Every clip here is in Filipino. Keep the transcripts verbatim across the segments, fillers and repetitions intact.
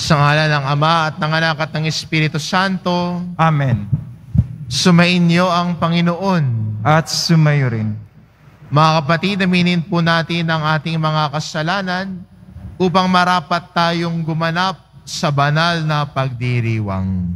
Sa ngalan ng Ama at ng Anak at ng Espiritu Santo. Amen. Sumainyo ang Panginoon. At sumayo rin. Mga kapatid, aminin po natin ang ating mga kasalanan upang marapat tayong gumanap sa banal na pagdiriwang.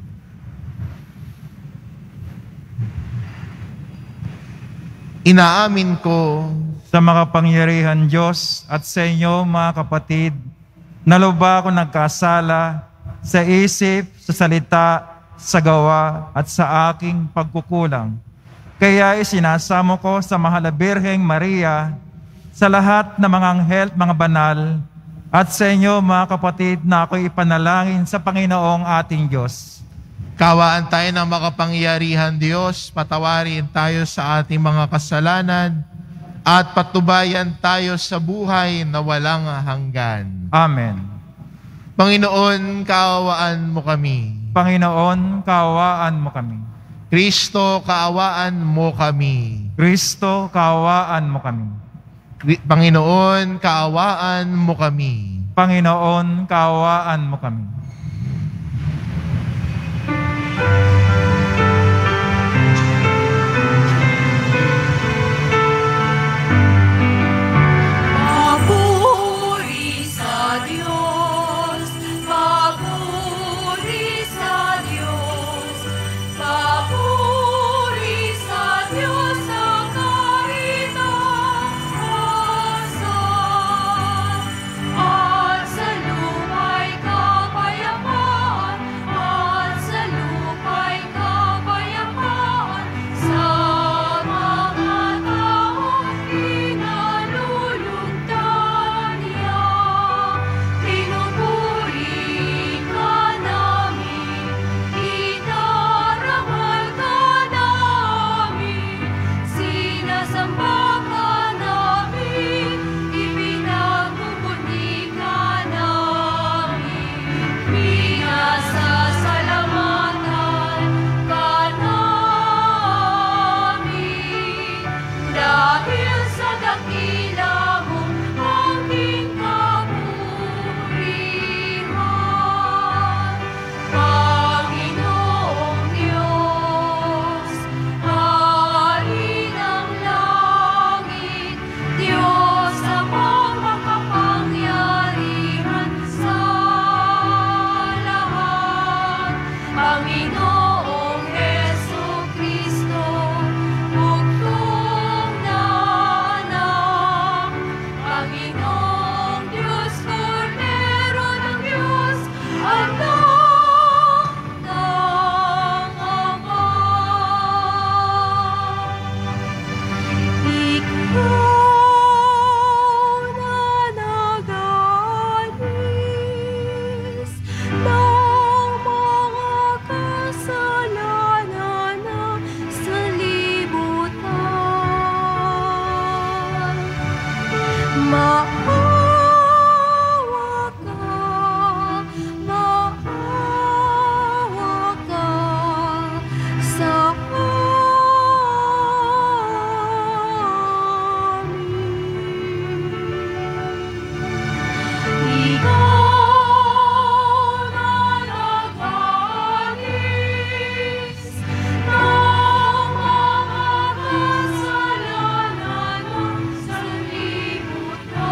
Inaamin ko Sa makapangyarihan Diyos at sa inyo mga kapatid, na lubha ako nagkasala sa isip, sa salita, sa gawa at sa aking pagkukulang. Kaya isinasamo ko sa Mahal na Birheng Maria, sa lahat ng mga anghel, mga banal, at sa inyo mga kapatid na ako'y ipanalangin sa Panginoong ating Diyos. Kawaan tayo ng makapangyarihan Diyos, patawarin tayo sa ating mga kasalanan, at patubayan tayo sa buhay na walang hanggan. Amen. Panginoon, kaawaan mo kami. Panginoon, kaawaan mo kami. Kristo, kaawaan mo kami. Kristo, kaawaan mo kami. Kri- Panginoon, kaawaan mo kami. Panginoon, kaawaan mo kami. Papuri sa Diyos, papuri sa Diyos, papuri sa Diyos sa kaitaasan, at sa luma'y kapayapaan, at sa luma'y kapayapaan, sa mga taong pinalulugdan niya. Pinupuri ka namin, itarangal ka namin, sinasamba ka namin, ipinagmumuni ka namin, pinasasalamatan ka namin, dahil sa dakila mong aming kaburihan. Panginoong Diyos, Hari ng langit, Diyos na makapangyarihan sa lahat. Panginoong Jesucristo, bugtong na anak. Panginoong Diyos, Kordero ng Diyos, anak ng Ama. Ikaw na nagalis ng mga kasalanan ng sanlibutan. Maawa ka, maawa ka sa amin. Ikaw na nagalis ng mga kasalanan ng sanlibutan.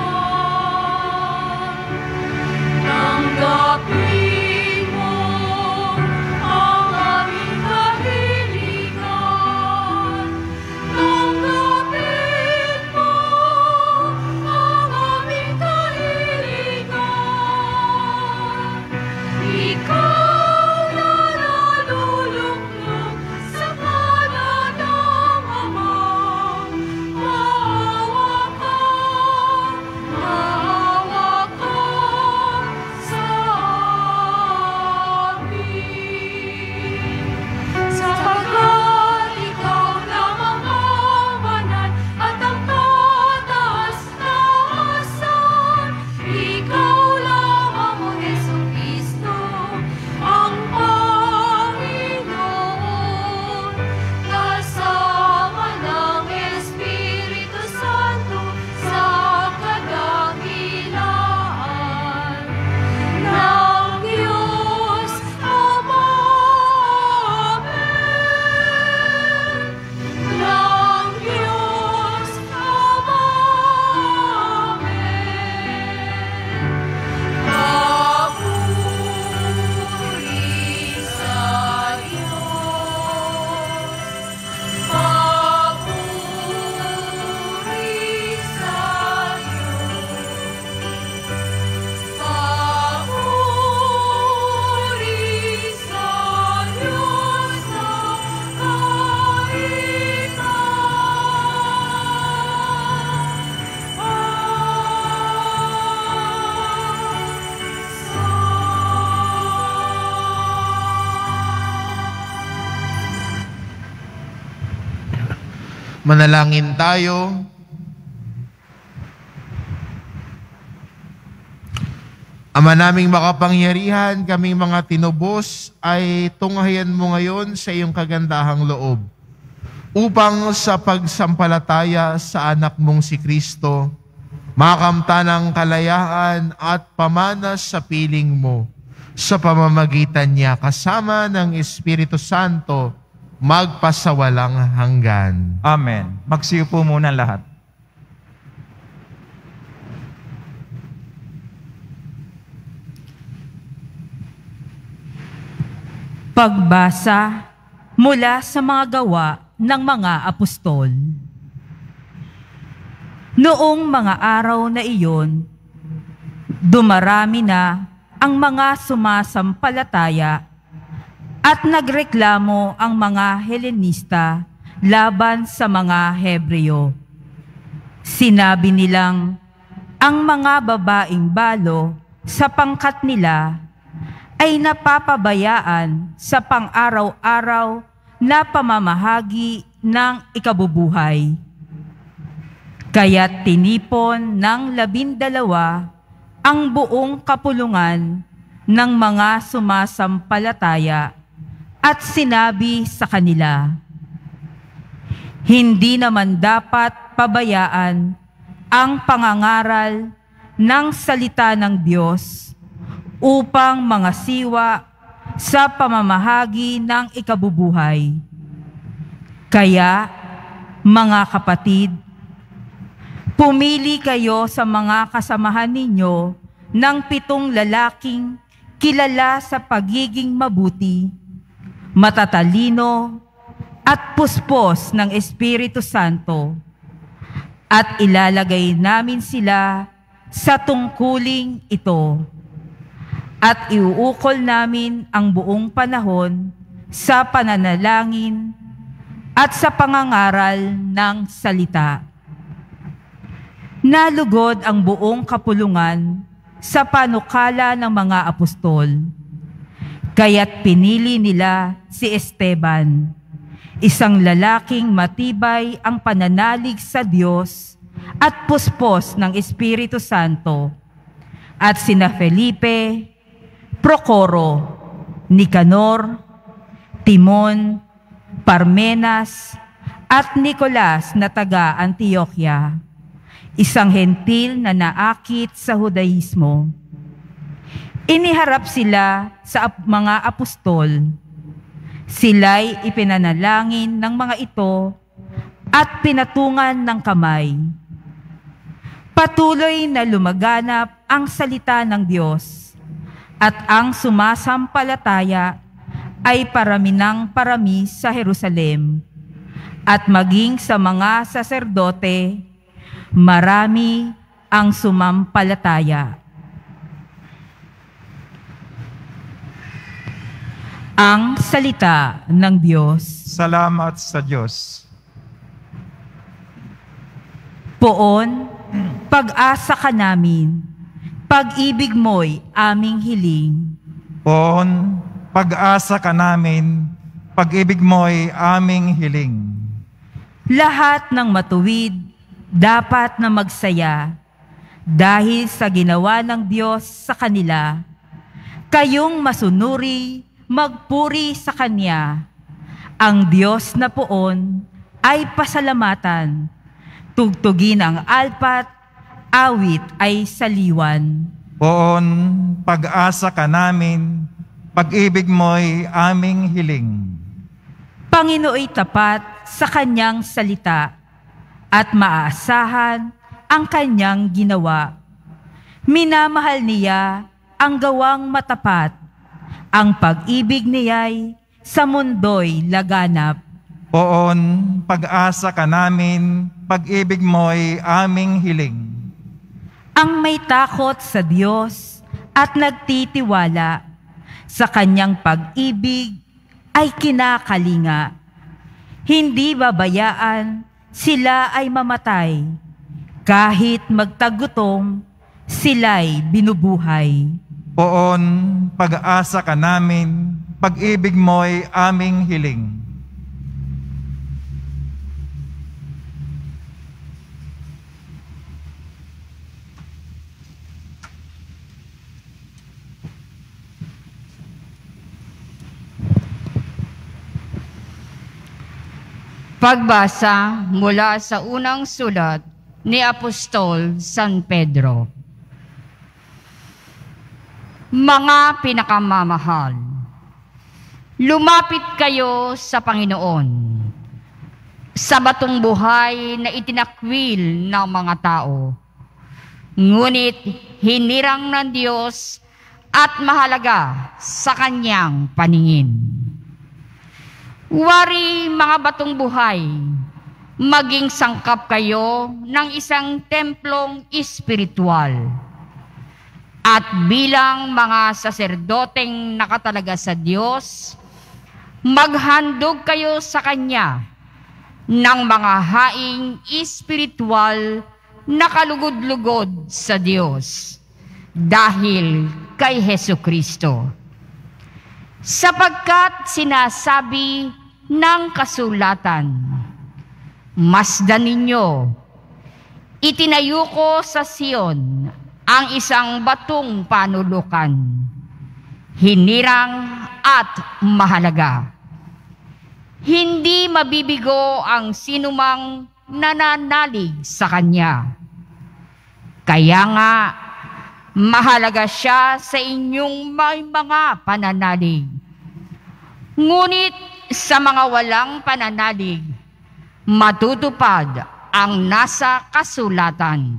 Manalangin tayo. Ama naming makapangyarihan, kaming mga tinubos ay tunghayan mo ngayon sa iyong kagandahang loob upang sa pagsampalataya sa anak mong si Kristo, makamtan ng kalayaan at pamanas sa piling mo sa pamamagitan niya kasama ng Espiritu Santo magpasawalang hanggan. Amen. Magsiupo muna lahat. Pagbasa mula sa mga gawa ng mga apostol. Noong mga araw na iyon, dumarami na ang mga sumasampalataya at nagreklamo ang mga Helenista laban sa mga Hebreo. Sinabi nilang ang mga babaeng balo sa pangkat nila ay napapabayaan sa pang-araw-araw na pamamahagi ng ikabubuhay. Kaya't tinipon ng labindalawa ang buong kapulungan ng mga sumasampalataya at sinabi sa kanila, hindi naman dapat pabayaan ang pangangaral ng salita ng Diyos upang mga siwa sa pamamahagi ng ikabubuhay. Kaya, mga kapatid, pumili kayo sa mga kasamahan ninyo ng pitong lalaking kilala sa pagiging mabuti, matatalino, at puspos ng Espiritu Santo, at ilalagay namin sila sa tungkuling ito. At iuukol namin ang buong panahon sa pananalangin at sa pangangaral ng salita. Nalugod ang buong kapulungan sa panukala ng mga apostol. Kaya't pinili nila si Esteban, isang lalaking matibay ang pananalig sa Diyos at puspos ng Espiritu Santo, at sina Felipe, Procoro, Nicanor, Timon, Parmenas, at Nicolas na taga Antioquia, isang hentil na naakit sa Judaismo. Iniharap sila sa mga apostol. Sila'y ipinanalangin ng mga ito at pinatungan ng kamay. Patuloy na lumaganap ang salita ng Diyos, at ang sumasampalataya ay parami ng parami sa Jerusalem, at maging sa mga saserdote, marami ang sumampalataya. Ang salita ng Diyos. Salamat sa Diyos. Poon, pag-asa ka namin, pag-ibig mo'y aming hiling. Poon, pag-asa ka namin, pag-ibig mo'y aming hiling. Lahat ng matuwid, dapat na magsaya, dahil sa ginawa ng Diyos sa kanila. Kayong masunuri, magpuri sa Kanya. Ang Diyos na poon ay pasalamatan. Tugtugin ang alpat, awit ay saliwan. Poon, pag-asa ka namin, pag-ibig mo'y aming hiling. Panginooy tapat sa Kanyang salita at maaasahan ang Kanyang ginawa. Minamahal niya ang gawang matapat. Ang pag-ibig niya'y sa mundo'y laganap. Poon, pag-asa ka namin, pag-ibig mo'y aming hiling. Ang may takot sa Diyos at nagtitiwala sa Kanyang pag-ibig ay kinakalinga. Hindi babayaan, sila ay mamatay. Kahit magtagutom, sila'y binubuhay. Poon, pag-asa ka namin, pag-ibig mo'y aming hiling. Pagbasa mula sa unang sulat ni Apostol San Pedro. Mga pinakamamahal, lumapit kayo sa Panginoon, sa batong buhay na itinakwil ng mga tao. Ngunit hinirang ng Diyos at mahalaga sa kanyang paningin. Wari mga batong buhay, maging sangkap kayo ng isang templong espiritual. At bilang mga saserdoteng nakatalaga sa Diyos, maghandog kayo sa Kanya ng mga haing espiritual na kalugod-lugod sa Diyos dahil kay Hesukristo. Sapagkat sinasabi ng kasulatan, masdan ninyo, itinayo ko sa Sion ang isang batong panulukan, hinirang at mahalaga. Hindi mabibigo ang sinumang nananalig sa kanya. Kaya nga, mahalaga siya sa inyong may mga pananalig. Ngunit sa mga walang pananalig, matutupad ang nasa kasulatan.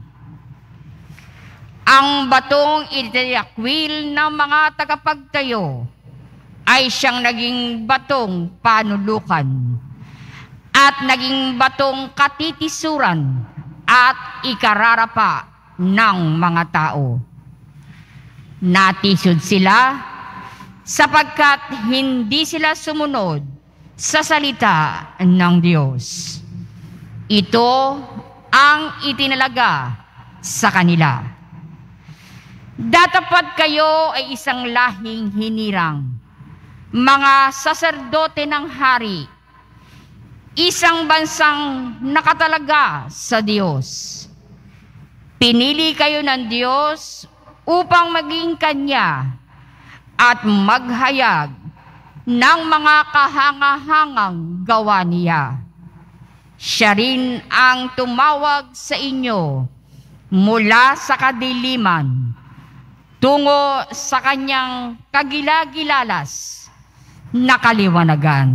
Ang batong itinakwil ng mga tagapagtayo ay siyang naging batong panulukan at naging batong katitisuran at ikararapa ng mga tao. Natisod sila sapagkat hindi sila sumunod sa salita ng Diyos. Ito ang itinalaga sa kanila. Datapat kayo ay isang lahing hinirang, mga saserdote ng hari, isang bansang nakatalaga sa Diyos. Pinili kayo ng Diyos upang maging Kanya at maghayag ng mga kahangahangang gawa niya. Siya rin ang tumawag sa inyo mula sa kadiliman tungo sa kanyang kagilagilalas na kaliwanagan.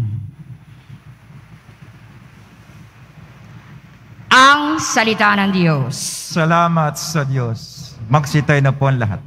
Ang salita ng Diyos. Salamat sa Diyos. Magsitay na po ang lahat.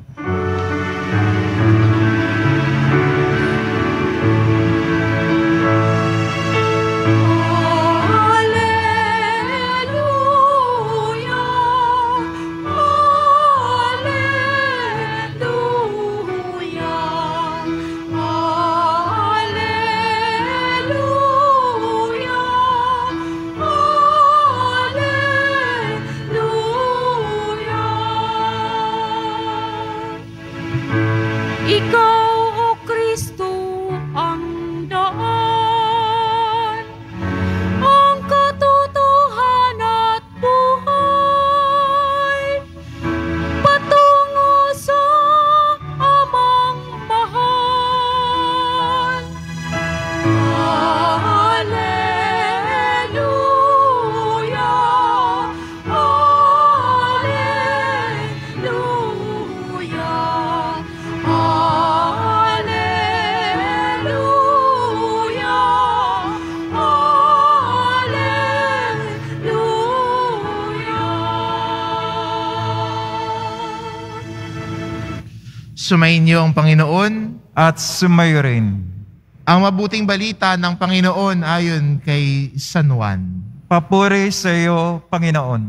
Sumainyo ang Panginoon At sumayo rin. ang mabuting balita ng Panginoon ayon kay San Juan. Papuri sa iyo, Panginoon.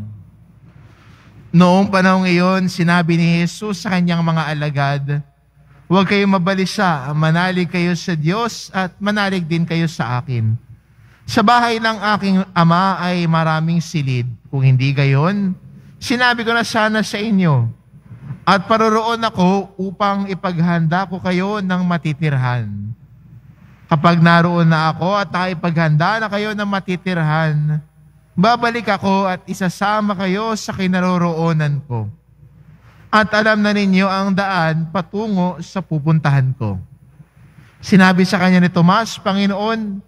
Noong panahong iyon, sinabi ni Jesus sa kanyang mga alagad, huwag kayong mabalisa, manalig kayo sa Diyos at manalig din kayo sa akin. Sa bahay ng aking ama ay maraming silid. Kung hindi gayon, sinabi ko na sana sa inyo. At paroroon ako upang ipaghanda ko kayo ng matitirhan. Kapag naroon na ako at naipaghanda na kayo ng matitirhan, babalik ako at isasama kayo sa kinaroroonan ko. At alam na ninyo ang daan patungo sa pupuntahan ko. Sinabi sa kanya ni Tomas, Panginoon,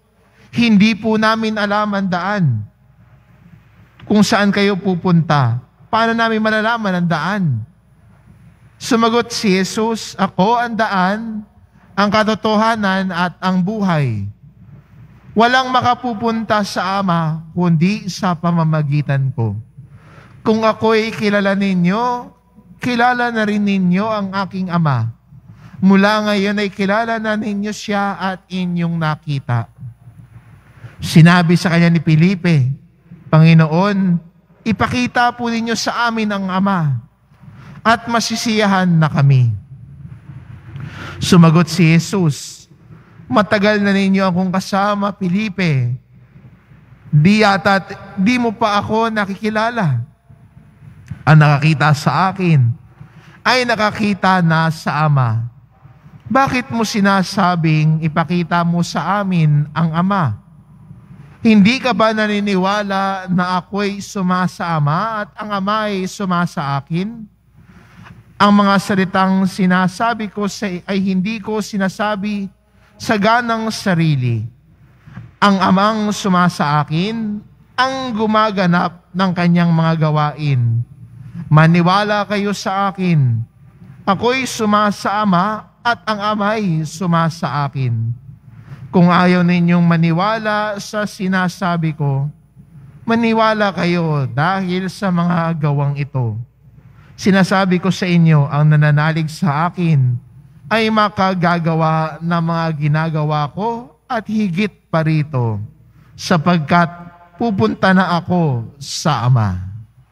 Hindi po namin alam ang daan. Kung saan kayo pupunta, paano namin malalaman ang daan? Sumagot si Jesus, ako ang daan, ang katotohanan at ang buhay. Walang makapupunta sa Ama, kundi sa pamamagitan ko. Kung ako'y kilala ninyo, kilala na rin ninyo ang aking Ama. Mula ngayon ay kilala na ninyo siya at inyong nakita. Sinabi sa kanya ni Felipe, Panginoon, ipakita po ninyo sa amin ang Ama, at masisiyahan na kami. Sumagot si Jesus, matagal na ninyo akong kasama, Felipe. Di yata, di mo pa ako nakikilala. Ang nakakita sa akin ay nakakita na sa Ama. Bakit mo sinasabing ipakita mo sa amin ang Ama? Hindi ka ba naniniwala na ako'y sumasa Ama at ang Ama ay sumasa akin? Ang mga salitang sinasabi ko sa, ay hindi ko sinasabi sa ganang sarili. Ang Amang sumasa akin ang gumaganap ng kanyang mga gawain. Maniwala kayo sa akin. Ako'y sumasa Ama at ang Ama'y sumasa akin. Kung ayaw ninyong maniwala sa sinasabi ko, maniwala kayo dahil sa mga gawang ito. Sinasabi ko sa inyo, ang nananalig sa akin ay makagagawa ng mga ginagawa ko at higit pa rito, sapagkat pupunta na ako sa Ama.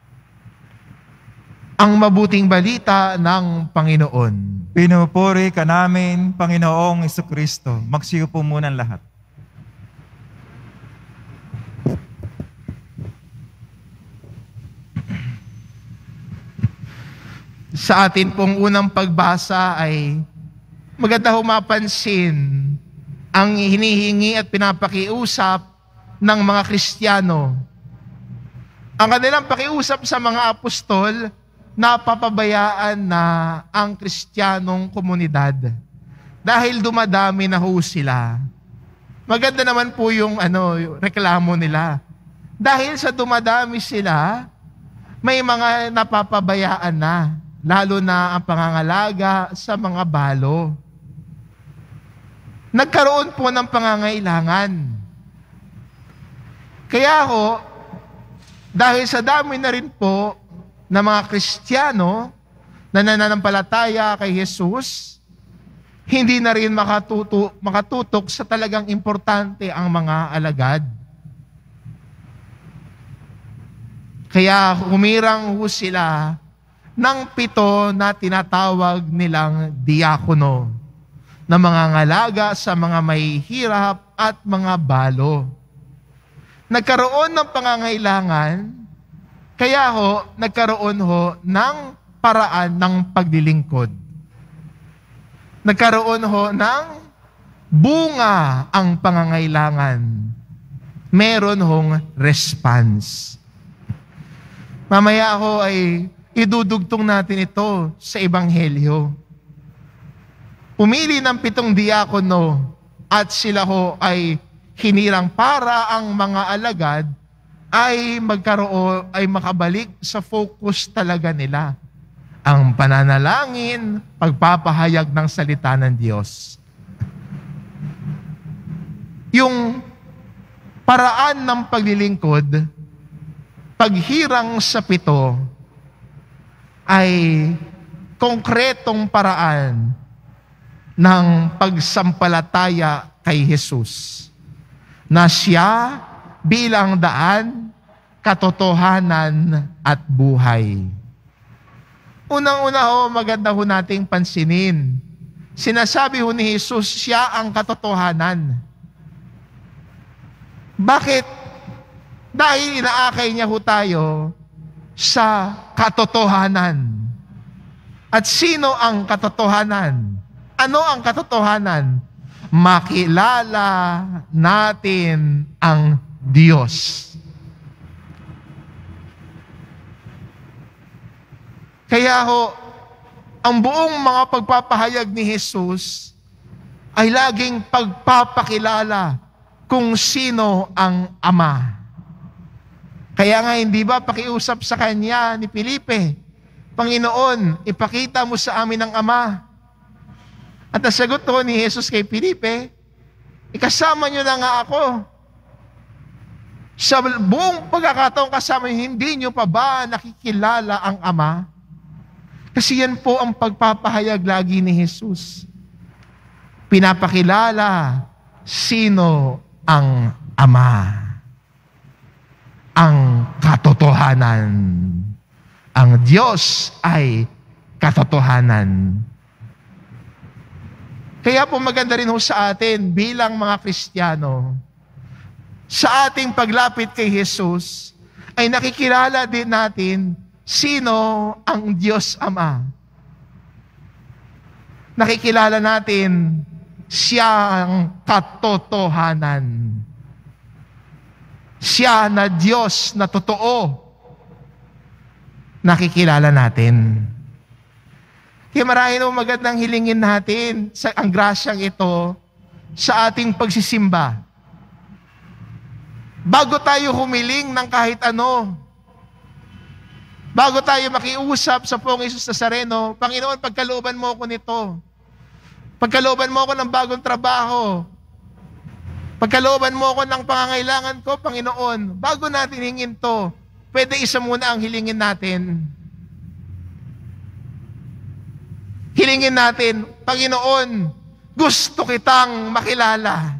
Ang mabuting balita ng Panginoon. Pinupuri ka namin, Panginoong Jesucristo. Magsiyo po muna ang lahat. Sa atin pong unang pagbasa ay maganda humapansin ang hinihingi at pinapakiusap ng mga Kristiyano. Ang kanilang pakiusap sa mga apostol, napapabayaan na ang Kristiyanong komunidad dahil dumadami na ho sila. Maganda naman po yung ano, yung reklamo nila. Dahil sa dumadami sila, may mga napapabayaan na, lalo na ang pangangalaga sa mga balo. Nagkaroon po ng pangangailangan. Kaya ho, dahil sa dami na rin po na mga Kristiyano na nananampalataya kay Jesus, hindi na rin makatuto, makatutok sa talagang importante ang mga alagad. Kaya humirang ho sila ng pito na tinatawag nilang diakono na mga ngalaga sa mga may hirap at mga balo. Nagkaroon ng pangangailangan, kaya ho, nagkaroon ho ng paraan ng paglilingkod. Nagkaroon ho ng bunga ang pangangailangan. Meron hong response. Mamaya ho ay idudugtong natin ito sa Ebanghelyo. Pumili ng pitong diakono at sila ho ay hinirang para ang mga alagad ay magkaroon, ay makabalik sa focus talaga nila. Ang pananalangin, pagpapahayag ng salita ng Diyos. Yung paraan ng paglilingkod, paghirang sa pito, ay konkretong paraan ng pagsampalataya kay Jesus. Na siya bilang daan, katotohanan at buhay. Unang-una ho, maganda ho nating pansinin. Sinasabi ho ni Jesus, siya ang katotohanan. Bakit? Dahil inaakay niya ho tayo sa katotohanan. At sino ang katotohanan? Ano ang katotohanan? Makilala natin ang Diyos. Kaya ho, ang buong mga pagpapahayag ni Jesus ay laging pagpapakilala kung sino ang Ama. Kaya nga hindi ba pakiusap sa kanya ni Felipe, Panginoon, ipakita mo sa amin ang Ama. At ang sagot ko ni Jesus kay Felipe, ikasama niyo na nga ako. Sa buong pagkakataong kasama niyo, hindi niyo pa ba nakikilala ang Ama? Kasi yan po ang pagpapahayag lagi ni Jesus. Pinapakilala sino ang Ama. Ang katotohanan. Ang Diyos ay katotohanan. Kaya po maganda rin ho sa atin bilang mga Kristiyano, sa ating paglapit kay Jesus, ay nakikilala din natin sino ang Diyos Ama. Nakikilala natin siya ang katotohanan. Siya na Diyos na totoo. Nakikilala natin. Kaya marahil mo magandang hilingin natin sa ang grasyang ito sa ating pagsisimba. Bago tayo humiling ng kahit ano, bago tayo makiusap sa Poong Hesus Nazareno, Panginoon, pagkalooban mo ako nito. Pagkalooban mo ako ng bagong trabaho. Pagkalooban mo ako ng pangangailangan ko, Panginoon. Bago natin hingin to, pwede isa muna ang hilingin natin. Hilingin natin, Panginoon, gusto kitang makilala.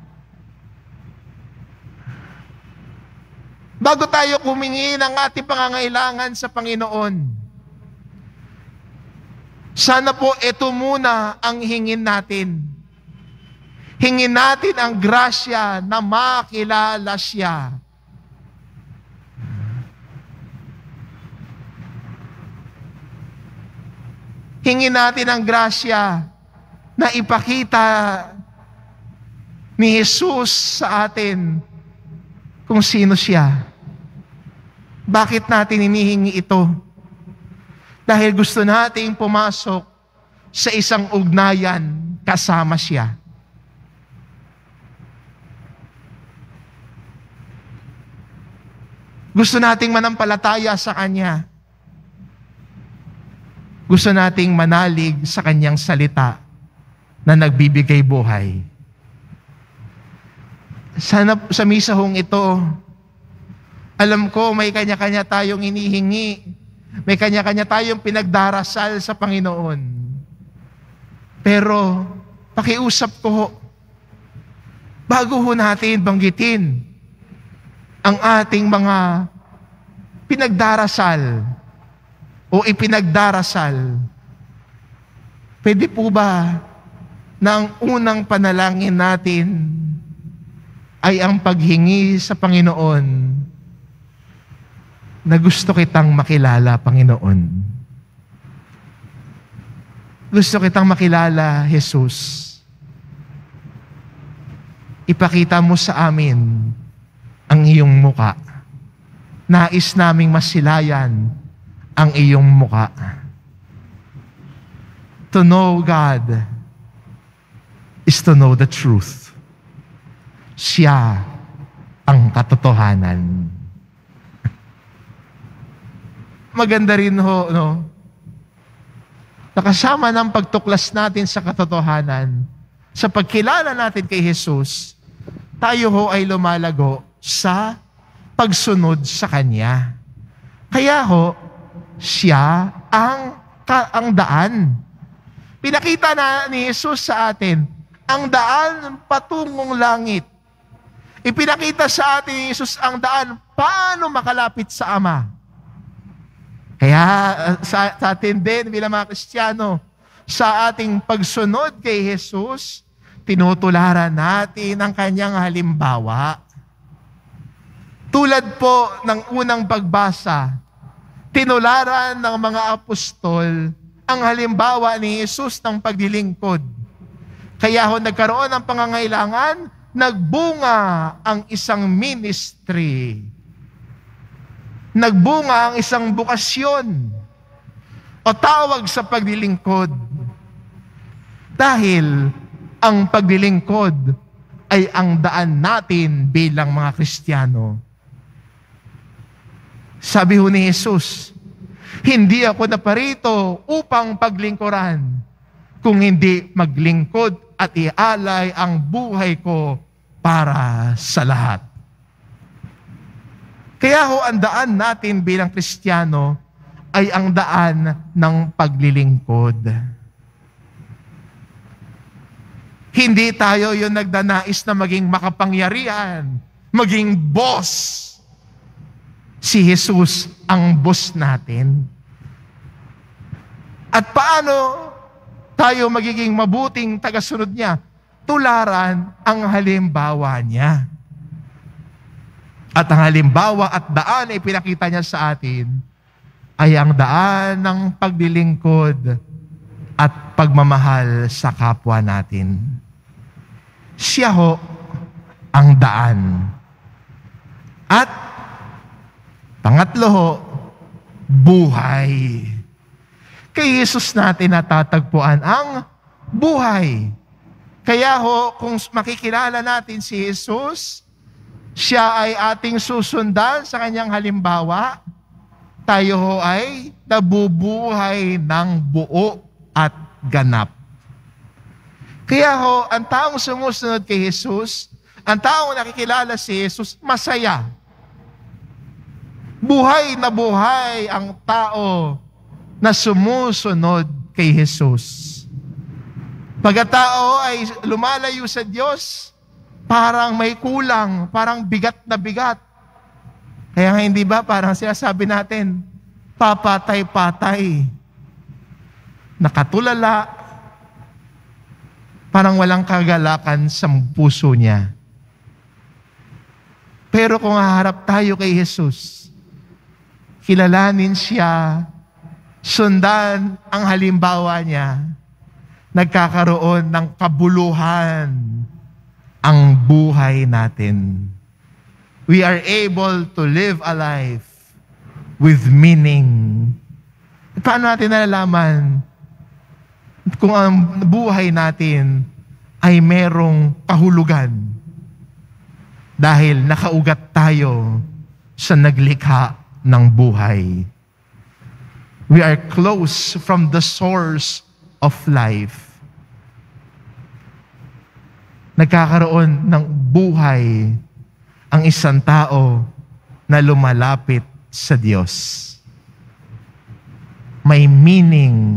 Bago tayo humingi ng ating pangangailangan sa Panginoon, sana po ito muna ang hingin natin. Hingin natin ang grasya na makilala siya. Hingin natin ang grasya na ipakita ni Jesus sa atin kung sino siya. Bakit natin hinihingi ito? Dahil gusto nating pumasok sa isang ugnayan kasama siya. Gusto nating manampalataya sa Kanya. Gusto nating manalig sa Kanyang salita na nagbibigay buhay. Sana sa misahong ito, alam ko may kanya-kanya tayong inihingi. May kanya-kanya tayong pinagdarasal sa Panginoon. Pero, pakiusap ko ho, bago ho natin banggitin ang ating mga pinagdarasal o ipinagdarasal, pwede po ba na ang unang panalangin natin ay ang paghingi sa Panginoon na gusto kitang makilala, Panginoon. Gusto kitang makilala, Jesus. Ipakita mo sa amin ang iyong muka. Nais naming masilayan ang iyong muka. To know God is to know the truth. Siya ang katotohanan. Maganda rin ho, no? Nakasama ng pagtuklas natin sa katotohanan, sa pagkilala natin kay Jesus, tayo ho ay lumalago sa pagsunod sa Kanya. Kaya ho, siya ang, ka, ang daan. Pinakita na ni Jesus sa atin, ang daan patungong langit. Ipinakita sa atin ni Jesus ang daan paano makalapit sa Ama. Kaya sa, sa atin din bilang mga Kristiyano, sa ating pagsunod kay Jesus, tinutularan natin ang Kanyang halimbawa. Tulad po ng unang pagbasa, tinularan ng mga apostol ang halimbawa ni Jesus ng paglilingkod. Kaya ho nagkaroon ng pangangailangan, nagbunga ang isang ministry. Nagbunga ang isang bukasyon o tawag sa paglilingkod. Dahil ang paglilingkod ay ang daan natin bilang mga Kristiyano. Sabi ho ni Jesus, hindi ako naparito upang paglingkuran, kung hindi maglingkod at ialay ang buhay ko para sa lahat. Kaya ho, ang daan natin bilang Kristiyano ay ang daan ng paglilingkod. Hindi tayo yung nagdanais na maging makapangyarihan, maging boss. Si Jesus ang boss natin. At paano tayo magiging mabuting tagasunod niya? Tularan ang halimbawa niya. At ang halimbawa at daan ay pinakita niya sa atin ay ang daan ng paglilingkod at pagmamahal sa kapwa natin. Siya ho ang daan. At pangatlo ho, buhay. Kay Jesus natin natatagpuan ang buhay. Kaya ho, kung makikilala natin si Jesus, siya ay ating susundan sa kanyang halimbawa, tayo ho ay nabubuhay ng buo at ganap. Kaya ho, ang taong sumusunod kay Jesus, ang taong nakikilala si Jesus, masaya. Buhay na buhay ang tao na sumusunod kay Jesus. Pag tao ay lumalayo sa Diyos, parang may kulang, parang bigat na bigat. Kaya nga hindi ba, parang sinasabi natin, papatay-patay, nakatulala, parang walang kagalakan sa puso niya. Pero kung haharap tayo kay Jesus, kilalanin siya, sundan ang halimbawa niya, nagkakaroon ng kabuluhan ang buhay natin. We are able to live a life with meaning. Paano natin nalalaman kung ang buhay natin ay merong kahulugan? Dahil nakaugat tayo sa naglikha ng buhay. We are close from the source of life. Nagkakaroon ng buhay ang isang tao na lumalapit sa Diyos. May meaning.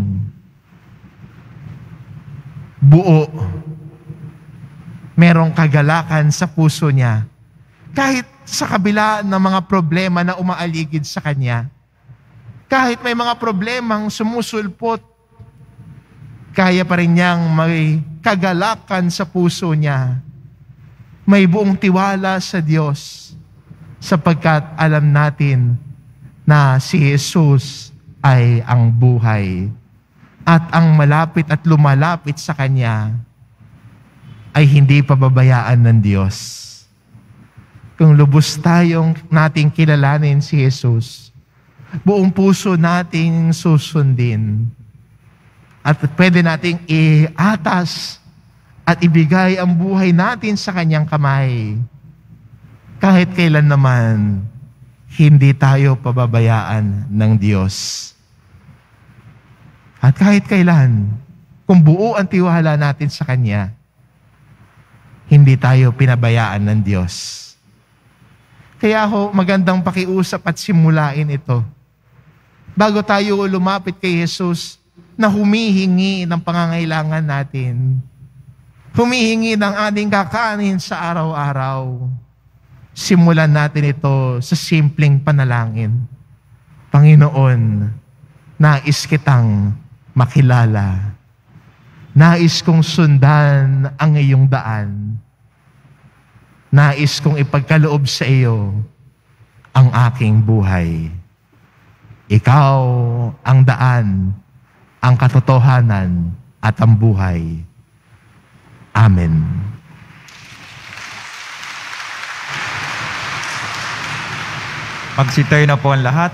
Buo. Merong kagalakan sa puso niya. Kahit sa kabila ng mga problema na umaaligid sa kanya, kahit may mga problemang sumusulpot, kaya pa rin niyang may kagalakan sa puso niya. May buong tiwala sa Diyos sapagkat alam natin na si Jesus ay ang buhay. At ang malapit at lumalapit sa Kanya ay hindi pababayaan ng Diyos. Kung lubos tayong nating kilalanin si Jesus, buong puso nating susundin. At pwede nating iatas at ibigay ang buhay natin sa Kanyang kamay. Kahit kailan naman, hindi tayo pababayaan ng Diyos. At kahit kailan, kung buo ang tiwala natin sa Kanya, hindi tayo pinabayaan ng Diyos. Kaya ho, magandang pakiusap at simulain ito. Bago tayo lumapit kay Jesus, na humihingi ng pangangailangan natin. Humihingi ng ating kakanin sa araw-araw. Simulan natin ito sa simpleng panalangin. Panginoon, nais kitang makilala. Nais kong sundan ang iyong daan. Nais kong ipagkaloob sa iyo ang aking buhay. Ikaw ang daan, ang katotohanan at ang buhay. Amen. Magsitayo na po ang lahat.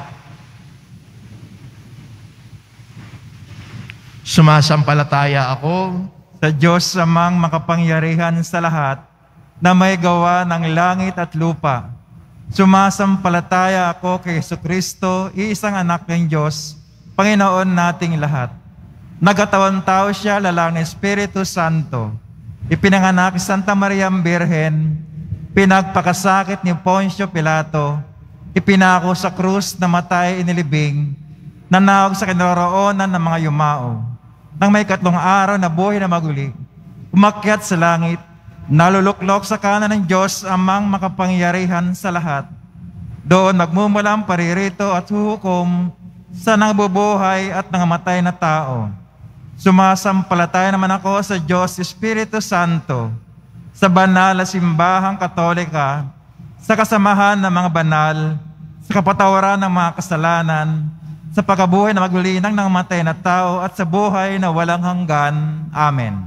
Sumasampalataya ako Sa Diyos amang makapangyarihan sa lahat, na may gawa ng langit at lupa. Sumasampalataya ako kay Jesucristo, iisang anak ng Diyos, Panginoon nating lahat. Nagkatawang tao siya, lalang ng Espiritu Santo. Ipinanganak si Santa Maria Birhen, pinagpakasakit ni Poncio Pilato, ipinako sa krus na matay inilibing, nanawag sa kinaroroonan ng mga yumao. Nang may katlong araw na buhay na maguli, umakyat sa langit, naluluklok sa kanan ng Diyos amang makapangyarihan sa lahat. Doon magmumulang paririto at huhukom sa nangbubuhay at nangamatay na tao. Sumasampalataya naman ako sa Diyos Espiritu Santo, sa banal na simbahang katolika, sa kasamahan ng mga banal, sa kapatawaran ng mga kasalanan, sa pagkabuhay na maguli ng nangamatay na tao at sa buhay na walang hanggan. Amen.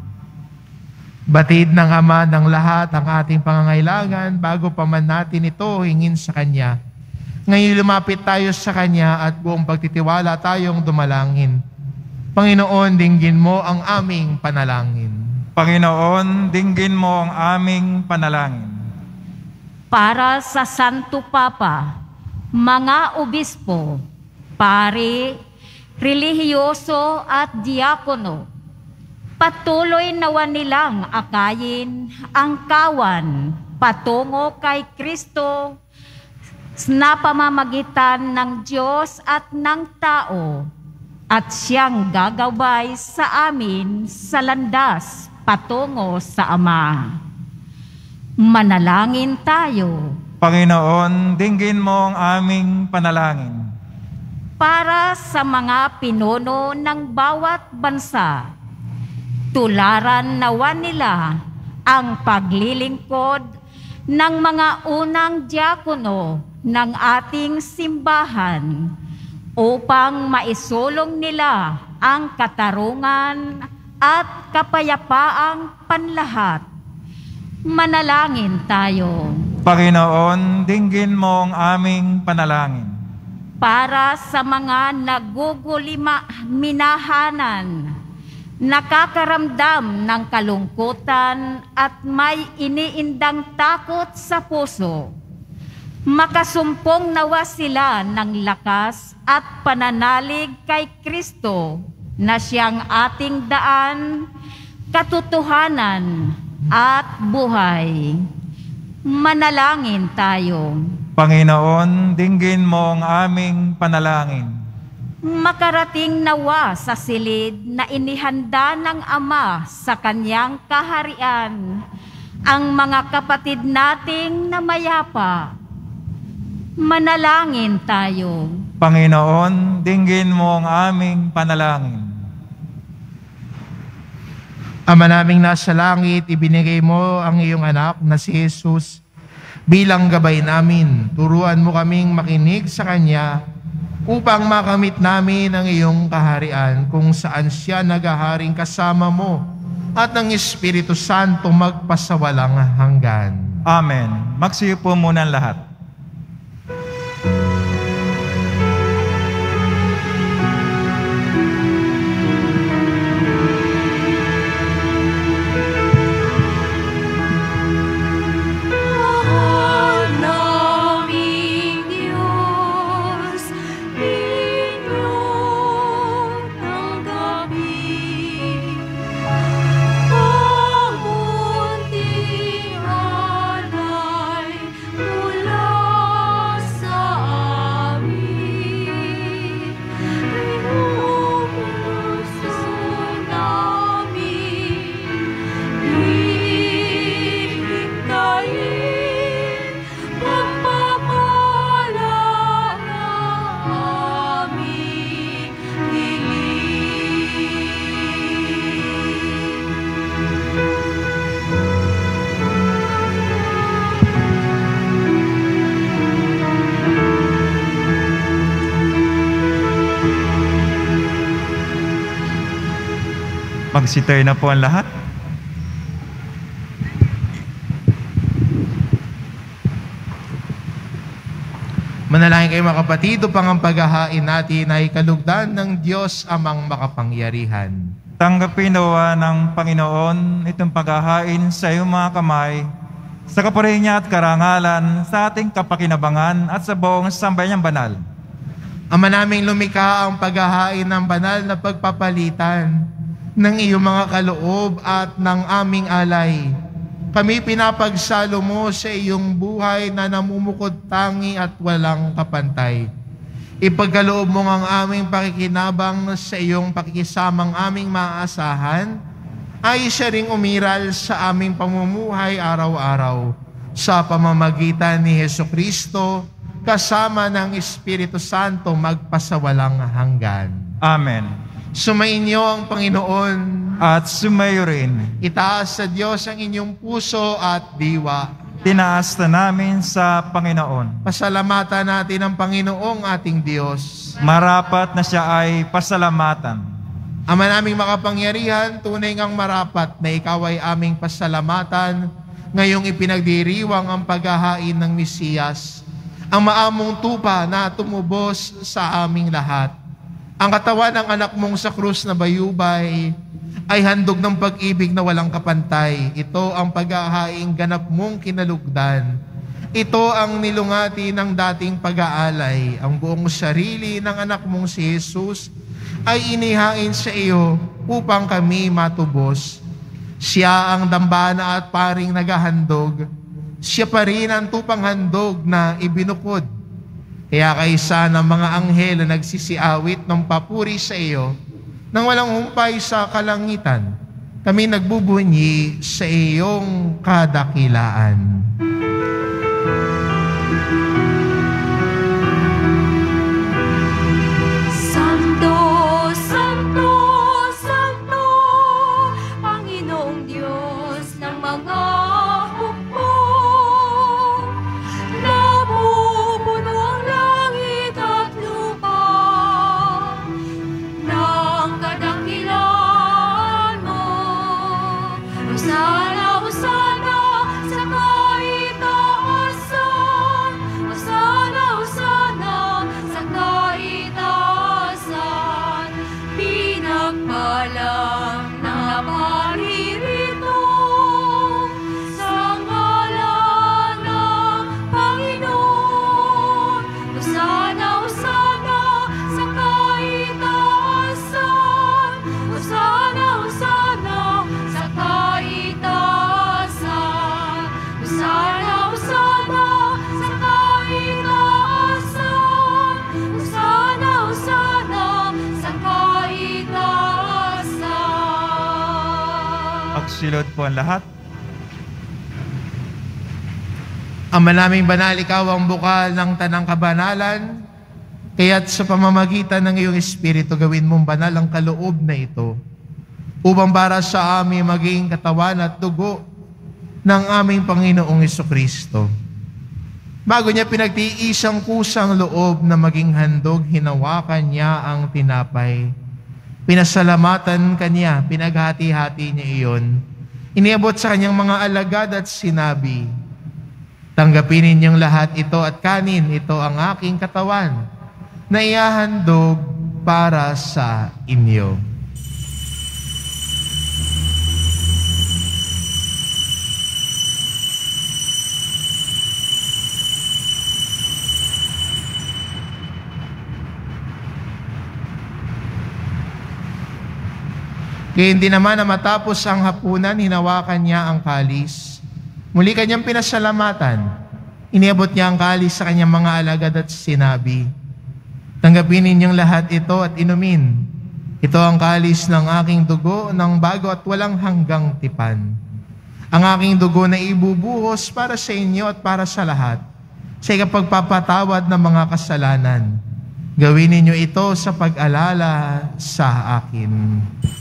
Batid ng Ama ng lahat ang ating pangangailangan bago pa man natin ito hingin sa Kanya. Ngayon lumapit tayo sa Kanya at buong pagtitiwala tayong dumalangin. Panginoon, dinggin mo ang aming panalangin. Panginoon, dinggin mo ang aming panalangin. Para sa Santo Papa, mga obispo, pari, relihiyoso at diakono, patuloy nawa nilang akayin ang kawan patungo kay Kristo na pamamagitan ng Diyos at ng tao, at siyang gagabay sa amin sa landas patungo sa Ama. Manalangin tayo. Panginoon, dinggin mo ang aming panalangin. Para sa mga pinuno ng bawat bansa, tularan nawa nila ang paglilingkod ng mga unang diakono ng ating simbahan upang maisulong nila ang katarungan at kapayapaang panlahat. Manalangin tayo. Panginoon, dinggin mo ang aming panalangin. Para sa mga nagugulima minahanan, nakakaramdam ng kalungkutan at may iniindang takot sa puso, makasumpong nawa sila ng lakas at pananalig kay Kristo na siyang ating daan, katotohanan at buhay. Manalangin tayo. Panginoon, dinggin mo ang aming panalangin. Makarating nawa sa silid na inihanda ng Ama sa kanyang kaharian ang mga kapatid nating namayapa. Manalangin tayo. Panginoon, dinggin mo ang aming panalangin. Ama naming nasa langit, ibinigay mo ang iyong anak na si Jesus bilang gabay namin. Turuan mo kaming makinig sa Kanya upang makamit namin ang iyong kaharian kung saan siya nagaharing kasama mo at ng Espiritu Santo magpasawalang hanggan. Amen. Magsiyo po muna ang lahat. Mahal naming Diyos, Pinoy ng gabi, ang munting alay mula sa amin. Pinumuso namin, hihintayin pagpapala ng aming hiling. Magsitayo na po ang lahat. Manalangin kayo mga kapatid upang ang paghahain natin ay kalugdan ng Diyos amang makapangyarihan. Tanggapin nawa ng Panginoon itong paghahain sa iyong mga kamay sa kapurihan niya at karangalan, sa ating kapakinabangan at sa buong sambayan niyang banal. Ama naming lumikha ang paghahain ng banal na pagpapalitan ng iyong mga kaloob at ng aming alay. Kami pinapagsalo mo sa iyong buhay na namumukod tangi at walang kapantay. Ipagkaloob mo ang aming pakikinabang sa iyong pakikisamang aming maaasahan, ay siya ring umiral sa aming pamumuhay araw-araw sa pamamagitan ni Hesukristo, kasama ng Espiritu Santo magpasawalang hanggan. Amen. Sumainyo ang Panginoon. At sumayo rin. Itaas sa Diyos ang inyong puso at diwa. Tinaas na namin sa Panginoon. Pasalamatan natin ang Panginoong ating Diyos. Marapat na siya ay pasalamatan. Ama naming makapangyarihan, tunay ngang marapat na ikaw ay aming pasalamatan ngayong ipinagdiriwang ang paghahain ng Mesiyas, ang maamong tupa na tumubos sa aming lahat. Ang katawan ng anak mong sa krus na bayubay ay handog ng pag-ibig na walang kapantay. Ito ang paghahaing ganap mong kinalugdan. Ito ang nilungati ng dating pag-aalay. Ang buong sarili ng anak mong si Jesus ay inihain sa iyo upang kami matubos. Siya ang dambana at paring naghahandog. Siya pa rin ang tupang handog na ibinukod. Kaya kaysa ng mga anghel na nagsisiawit ng papuri sa iyo, nang walang humpay sa kalangitan, kami nagbubunyi sa iyong kadakilaan. Santo, Santo, Santo, Panginoong Diyos ng mga hukbo. Nabubuno ang langit at lupa ng kadakilaan mo. Hosana, Hosana sa kaitaasan. Hosana, Hosana sa kaitaasan. Pinagpalang na paririto sa ngalan ng Panginoon. Hosana, Hosana sa kaitaasan. Hosana, Hosana sa kaitaasan. Hosana, Hosana sa kaitaasan. Hosana, Hosana sa kaitaasan. Pagsilod po ang lahat. Ama naming banal, ikaw ang bukal ng tanang kabanalan, kaya't sa pamamagitan ng iyong Espiritu, gawin mong banal ang kaloob na ito, upang para sa amin maging katawan at dugo ng aming Panginoong Hesukristo. Bago niya pinagtiisang kusang loob na maging handog, hinawakan niya ang tinapay. Pinasalamatan kanya, pinaghati-hati niya iyon. Iniabot sa kanyang mga alagad at sinabi, tanggapin ninyong lahat ito at kanin, ito ang aking katawan na ihahandog para sa inyo. Kaya hindi naman na matapos ang hapunan, hinawakan niya ang kalis. Muli kanyang pinasalamatan. Iniabot niya ang kalis sa kanyang mga alagad at sinabi, tanggapin ninyong lahat ito at inumin. Ito ang kalis ng aking dugo ng bago at walang hanggang tipan. Ang aking dugo na ibubuhos para sa inyo at para sa lahat, sa ikapagpapatawad ng mga kasalanan. Gawin ninyo ito sa pag-alala sa akin.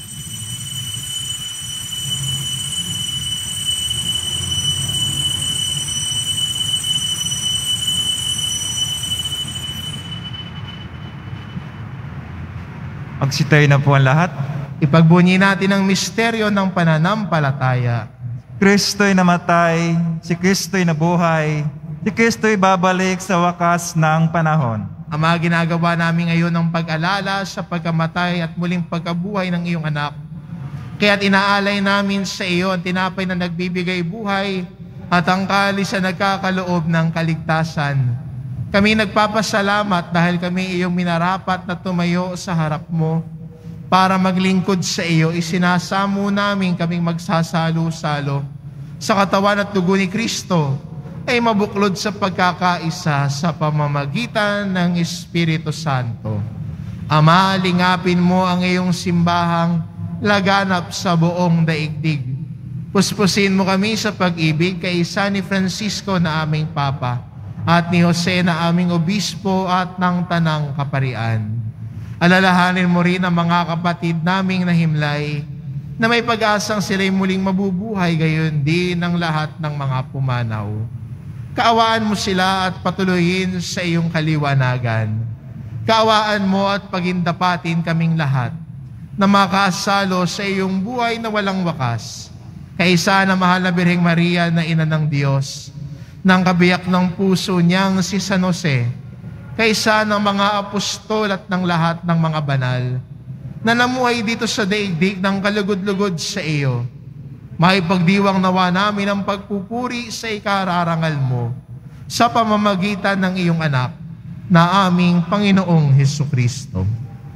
Magsitayo na po ang lahat. Ipagbunyi natin ang misteryo ng pananampalataya. Kristo'y namatay, si Kristo'y nabuhay, si Kristo'y babalik sa wakas ng panahon. Ama, ginagawa namin ngayon ang pag-alala sa pagkamatay at muling pagkabuhay ng iyong anak. Kaya't inaalay namin sa iyo ang tinapay na nagbibigay buhay at ang kalis na nagkakaloob ng kaligtasan. Kami nagpapasalamat dahil kami iyong minarapat na tumayo sa harap mo para maglingkod sa iyo. Isinasamo namin kaming magsasalo-salo sa katawan at dugo ni Kristo ay mabuklod sa pagkakaisa sa pamamagitan ng Espiritu Santo. Ama, lingapin mo ang iyong simbahang laganap sa buong daigdig. Puspusin mo kami sa pag-ibig kay San ni Francisco na aming Papa at ni Jose na aming Obispo at ng Tanang Kaparian. Alalahanin mo rin ang mga kapatid naming nahimlay na may pag-asang sila'y muling mabubuhay, gayon din ang lahat ng mga pumanaw. Kaawaan mo sila at patuloyin sa iyong kaliwanagan. Kaawaan mo at pagindapatin kaming lahat na makasalo sa iyong buhay na walang wakas. Kaisa na mahal na Birheng Maria na Ina ng Diyos, ng kabiyak ng puso niyang si San Jose, kaisa ng mga apostol at ng lahat ng mga banal, na namuhay dito sa daigdig ng kalugod-lugod sa iyo. Maipagdiwang nawa namin ang pagpupuri sa ikararangal mo sa pamamagitan ng iyong anak na aming Panginoong Hesukristo.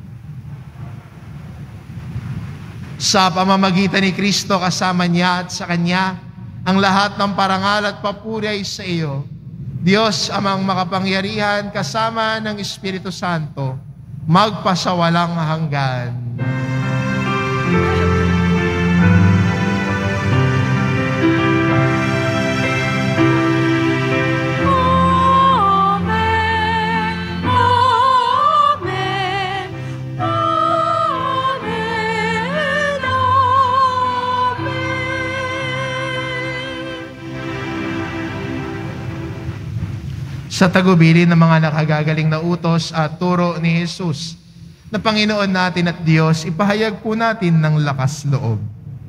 Sa pamamagitan ni Kristo kasama niya at sa Kanya, ang lahat ng parangal at papuri ay sa iyo, Diyos amang makapangyarihan kasama ng Espiritu Santo, magpasawalang hanggan. Sa tagubilin ng mga nakagagaling na utos at turo ni Jesus, na Panginoon natin at Diyos, ipahayag po natin ng lakas loob.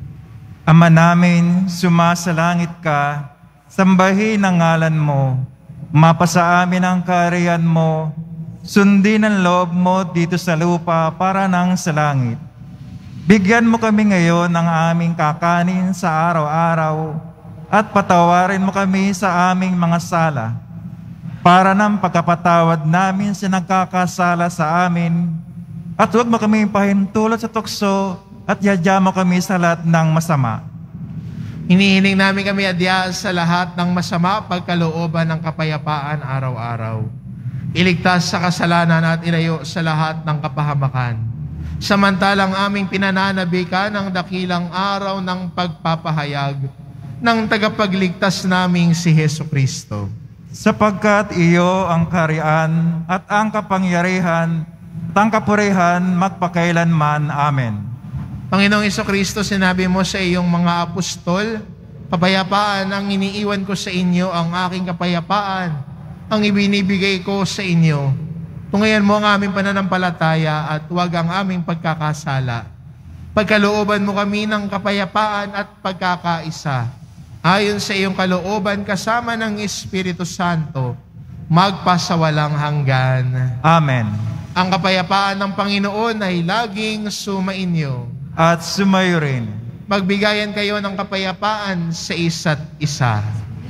Ama namin, sumasalangit ka, sambahin ang ngalan mo, mapasa amin ang kaharian mo, sundin ang loob mo dito sa lupa para nang sa langit. Bigyan mo kami ngayon ng aming kakanin sa araw-araw at patawarin mo kami sa aming mga sala, para ng pagkapatawad namin sa nagkakasala sa amin, at huwag mo kami pahintulot sa tukso at yadya mo kami sa lahat ng masama. Hinihiling namin kami adya sa lahat ng masama, pagkalooban ng kapayapaan araw-araw. Iligtas sa kasalanan at ilayo sa lahat ng kapahamakan. Samantalang aming pinananabikan ang dakilang araw ng pagpapahayag ng tagapagligtas naming si Hesukristo. Sapagkat iyo ang kaharian at ang kapangyarihan at ang kapurihan magpakailanman. Amen. Panginoong Hesukristo, sinabi mo sa iyong mga apostol, kapayapaan ang iniiwan ko sa inyo, ang aking kapayapaan ang ibinibigay ko sa inyo. Tungayan mo ang aming pananampalataya at huwag ang aming pagkakasala. Pagkalooban mo kami ng kapayapaan at pagkakaisa. Ayon sa iyong kalooban kasama ng Espiritu Santo, magpasawalang hanggan. Amen. Ang kapayapaan ng Panginoon ay laging sumainyo. At sumayo rin. Magbigayan kayo ng kapayapaan sa isa't isa.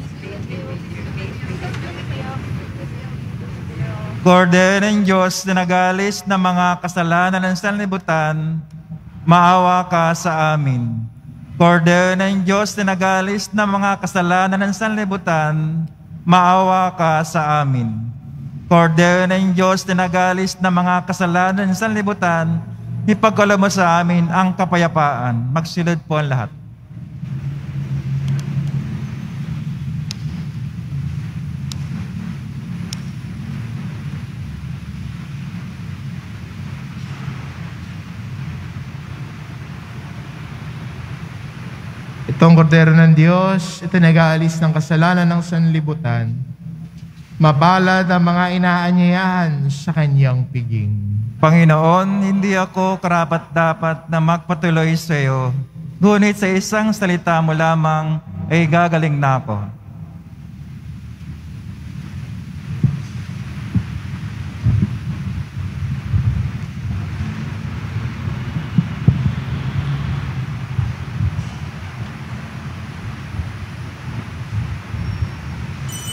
Kordero ng Diyos na nagalis ng mga kasalanan ng sanlibutan, maawa ka sa amin. Kordero ng Diyos na nagalis ng mga kasalanan ng sanlibutan, maawa ka sa amin. Kordero ng Diyos na nagalis ng mga kasalanan ng sanlibutan, ipagkaloob mo sa amin ang kapayapaan. Magsilod po ang lahat. Itong kordero ng Diyos, ito nag-aalis ng kasalanan ng sanlibutan. Mapalad ang mga inaanyayahan sa kanyang piging. Panginoon, hindi ako karapat-dapat na magpatuloy sa iyo, ngunit sa isang salita mo lamang ay gagaling na ako.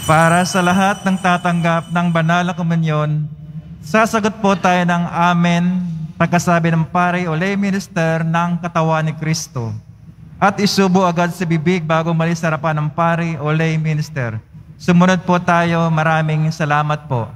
Para sa lahat ng tatanggap ng banal na komunyon, sasagot po tayo ng amen pagkasabi ng pare o lay minister ng katawan ni Kristo. At isubo agad sa bibig bago malis sa harapan ng pare o lay minister. Sumunod po tayo. Maraming salamat po.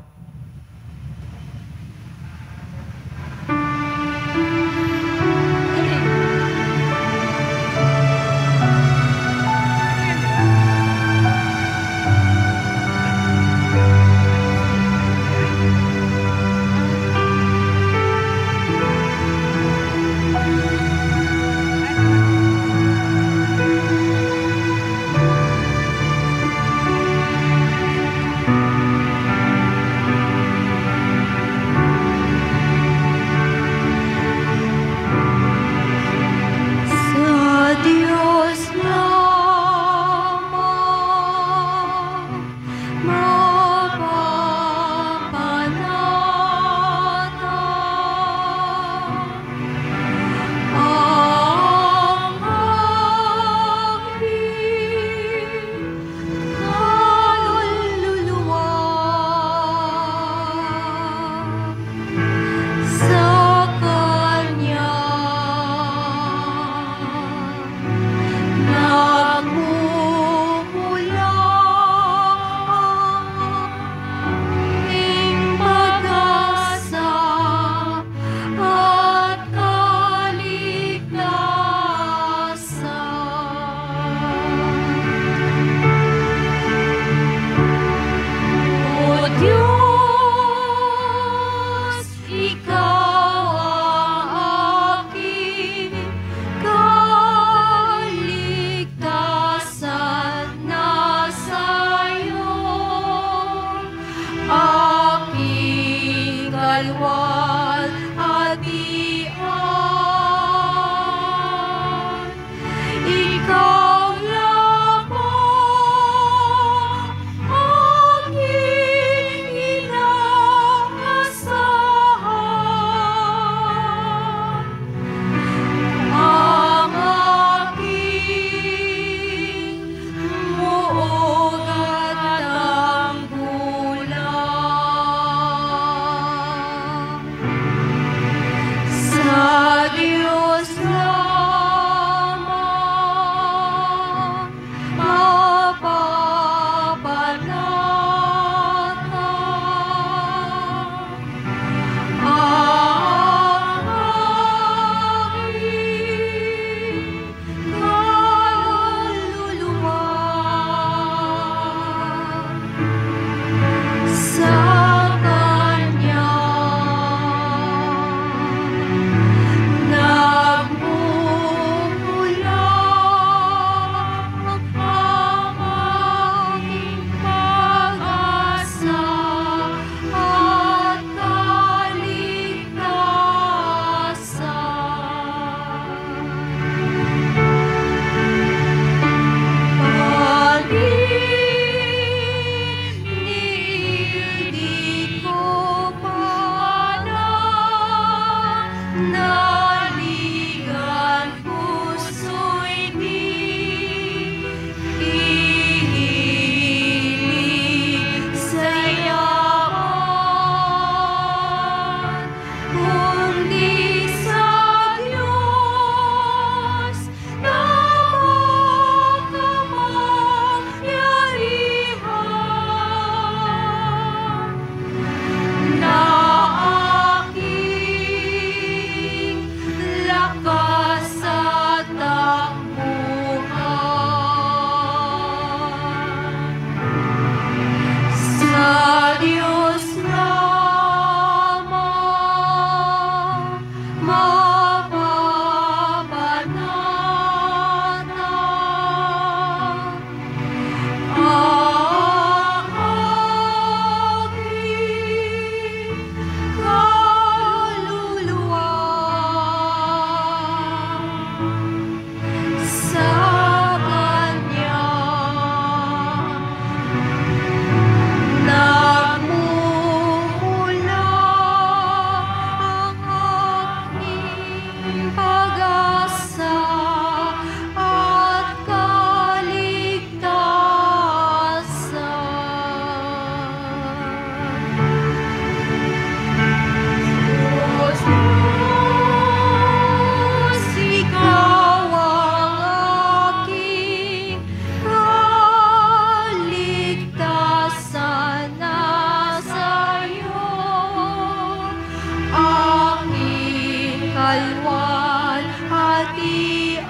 kalwalhatian.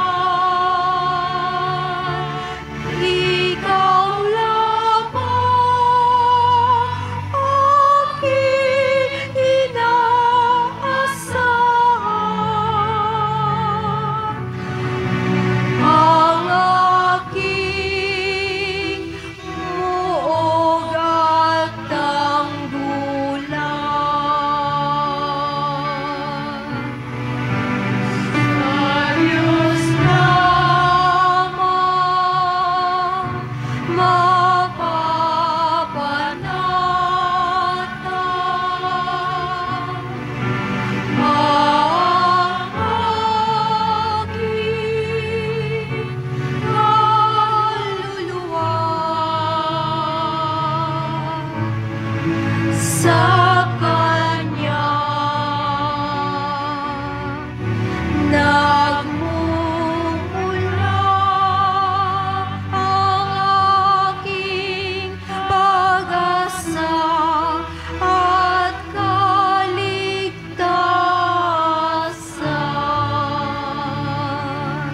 Ikaw lamang aking inaasahan. Ang aking muog at tanggulan. Sa Diyos lamang mapapanatag ang aking kaluluwa. Sa Kanya nagmumula ang aking pag-asa at kaligtasan.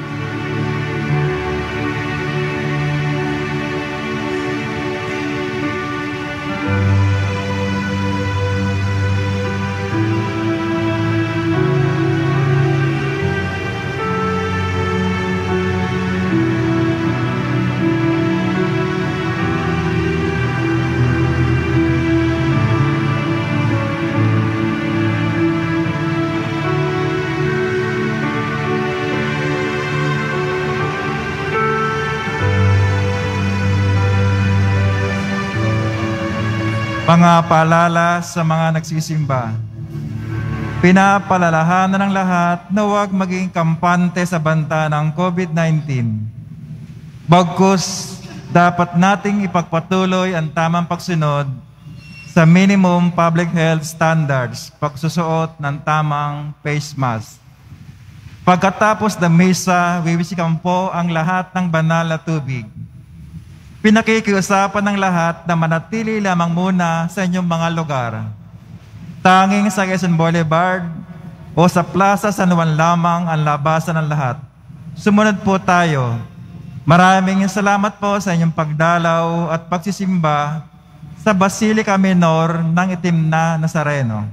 Pangapaalala sa mga nagsisimba. Pinapalalahanan ng lahat na huwag maging kampante sa banta ng COVID nineteen. Bagkus, dapat nating ipagpatuloy ang tamang pagsunod sa minimum public health standards, pagsusuot ng tamang face mask. Pagkatapos ng misa, wiwisikan po ang lahat ng banal na tubig. Pinakikiusapan ng lahat na manatili lamang muna sa inyong mga lugar. Tanging sa Quezon Boulevard o sa Plaza San Juan lamang ang labasan ng lahat. Sumunod po tayo. Maraming salamat po sa inyong pagdalaw at pagsisimba sa Basilica Minor ng Itim na Nazareno.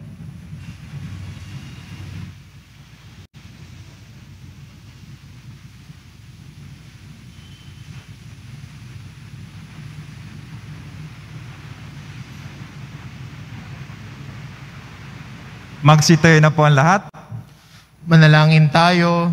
Magsitayo na po ang lahat. Manalangin tayo.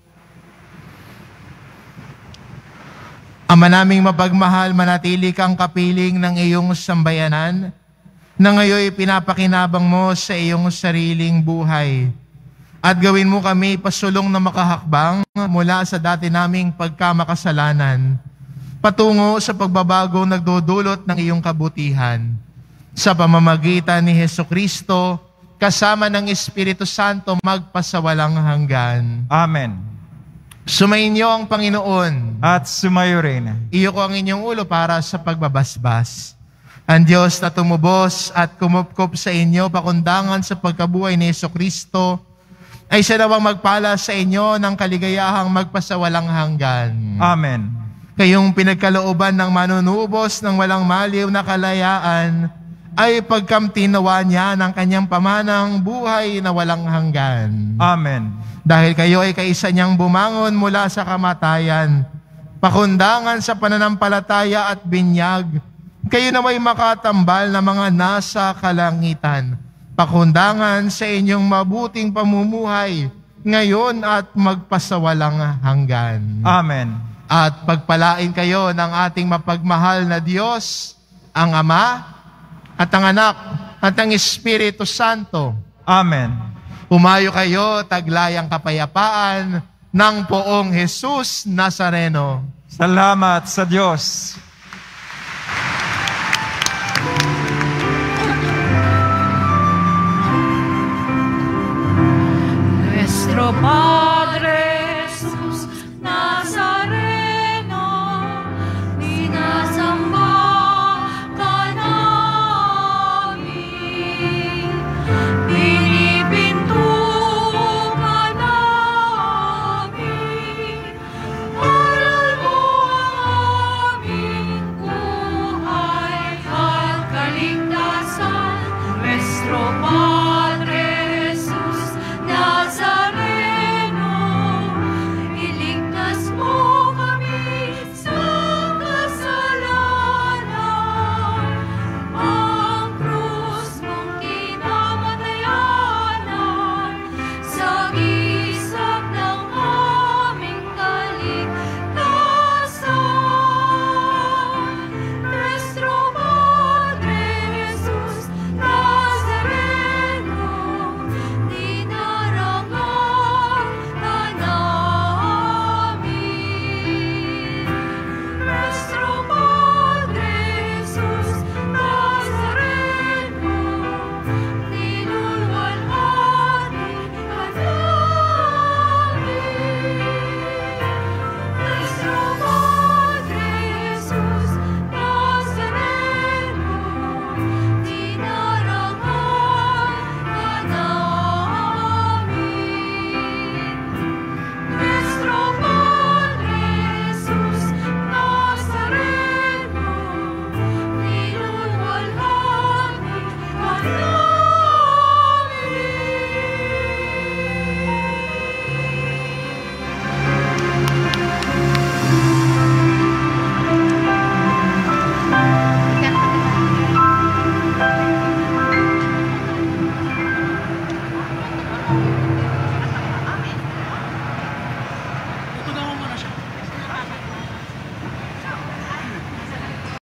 Ama naming mapagmahal, manatili kang kapiling ng iyong sambayanan na ngayon pinapakinabang mo sa iyong sariling buhay. At gawin mo kami pasulong na makahakbang mula sa dati naming pagkamakasalanan patungo sa pagbabago nagdudulot ng iyong kabutihan. Sa pamamagitan ni Hesukristo, kasama ng Espiritu Santo magpasawalang hanggan. Amen. Sumainyo ang Panginoon. At sumayo rin. Iyo ko ang inyong ulo para sa pagbabasbas. Ang Diyos na tumubos at kumupkop sa inyo pakundangan sa pagkabuhay ni Hesukristo ay siya nawang magpala sa inyo ng kaligayahang magpasawalang hanggan. Amen. Kayong pinagkalooban ng manunubos ng walang maliw na kalayaan ay pagkamtinawa niya ng kanyang pamanang buhay na walang hanggan. Amen. Dahil kayo ay kaisa niyang bumangon mula sa kamatayan, pakundangan sa pananampalataya at binyag, kayo na may makatambal na mga nasa kalangitan, pakundangan sa inyong mabuting pamumuhay, ngayon at magpasawalang hanggan. Amen. At pagpalain kayo ng ating mapagmahal na Diyos, ang Ama, at ang Anak, at ang Espiritu Santo. Amen. Pumayo kayo, taglayang kapayapaan ng Poong Jesus Nazareno. Salamat sa Diyos. Nuestro Padre